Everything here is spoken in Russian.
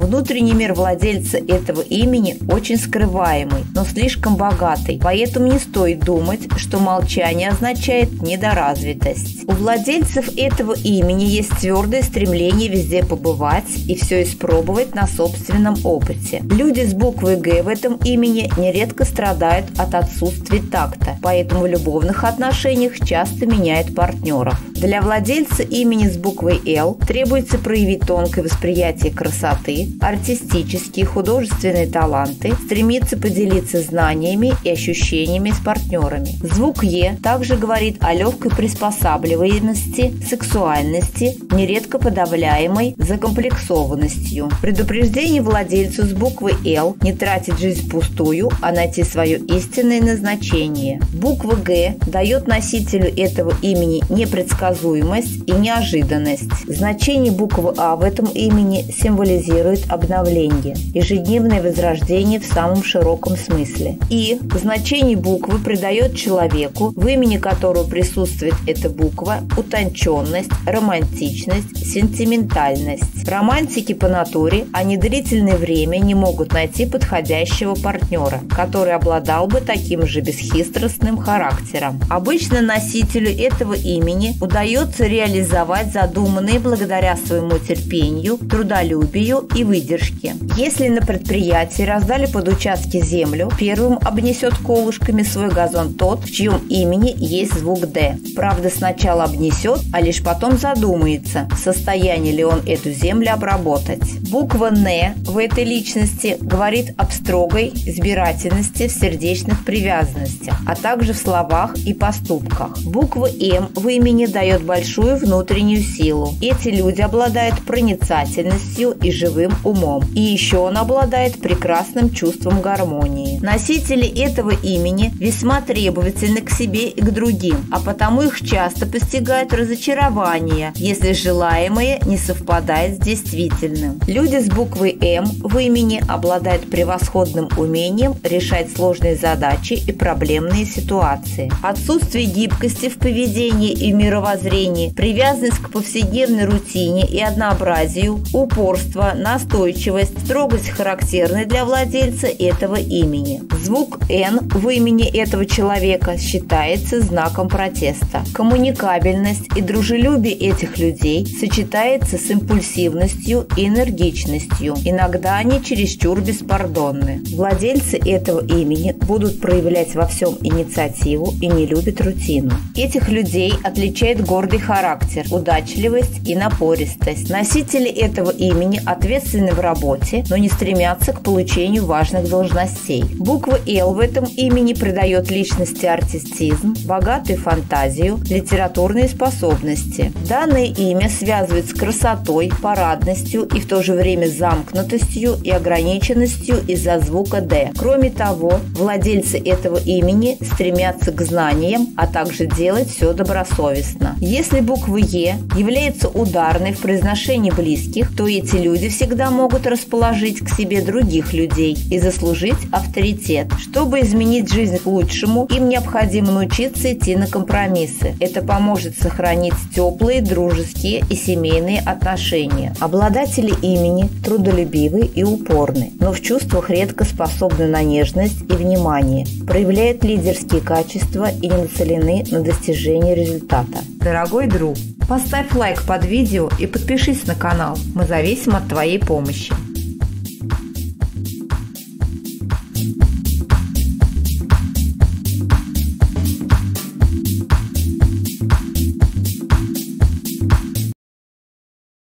Внутренний мир владельца этого имени очень скрываемый, но слишком богатый, поэтому не стоит думать, что молчание означает недоразвитость. У владельцев этого имени есть твердое стремление везде побывать и все испробовать на собственном опыте. Люди с буквой «Г» в этом имени нередко страдают от отсутствия такта, поэтому в любовных отношениях часто меняют партнеров. Для владельца имени с буквой «Л» требуется проявить тонкое восприятие красоты, артистические и художественные таланты, стремиться поделиться знаниями и ощущениями с партнерами. Звук «Е» также говорит о легкой приспосабливаемости, сексуальности, нередко подавляемой закомплексованностью. Предупреждение владельцу с буквой «Л» не тратить жизнь впустую, а найти свое истинное назначение. Буква «Г» дает носителю этого имени непредсказуемость и неожиданность. Значение буквы «А» в этом имени символизирует обновление, ежедневное возрождение в самом широком смысле. И значение буквы придает человеку, в имени которого присутствует эта буква, утонченность, романтичность, сентиментальность. Романтики по натуре, они длительное время не могут найти подходящего партнера, который обладал бы таким же бесхитростным характером. Обычно носителю этого имени удается реализовать задуманные благодаря своему терпению, трудолюбию и выдержке. Если на предприятии раздали под участки землю, первым обнесет колышками свой газон тот, в чьем имени есть звук «Д». Правда, сначала обнесет, а лишь потом задумается, в состоянии ли он эту землю обработать. Буква «Н» в этой личности говорит об строгой избирательности в сердечных привязанностях, а также в словах и поступках. Буква «М» в имени дает большую внутреннюю силу. Эти люди обладают проницательностью и живым умом. И еще он обладает прекрасным чувством гармонии. Носители этого имени весьма требовательны к себе и к другим, а потому их часто постигают разочарования, если желаемое не совпадает с действительным. Люди с буквой «М» в имени обладают превосходным умением решать сложные задачи и проблемные ситуации. Отсутствие гибкости в поведении и мировоззрении, привязанность к повседневной рутине и однообразию, упорство, настойчивость, строгость характерны для владельца этого имени. Звук «Н» в имени этого человека считается знаком протеста. Коммуникабельность и дружелюбие этих людей сочетается с импульсивностью и энергичностью. Иногда они чересчур беспардонны. Владельцы этого имени будут проявлять во всем инициативу и не любят рутину. Этих людей отличает гордый характер, удачливость и напористость. Носители этого имени ответственны в работе, но не стремятся к получению важных должностей. Буква «Л» в этом имени придает личности артистизм, богатую фантазию, литературные способности. Данное имя связывает с красотой, парадностью и в то же время замкнутостью и ограниченностью из-за звука «Д». Кроме того, владельцы этого имени стремятся к знаниям, а также делать все добросовестно. Если буква «Е» является ударной в произношении близких, то эти люди всегда могут расположить к себе других людей и заслужить авторитет. Чтобы изменить жизнь к лучшему, им необходимо научиться идти на компромиссы. Это поможет сохранить теплые, дружеские и семейные отношения. Обладатели имени трудолюбивы и упорны, но в чувствах редко способны на нежность и внимание, проявляют лидерские качества и не нацелены на достижение результата. Дорогой друг, поставь лайк под видео и подпишись на канал. Мы зависим от твоей помощи.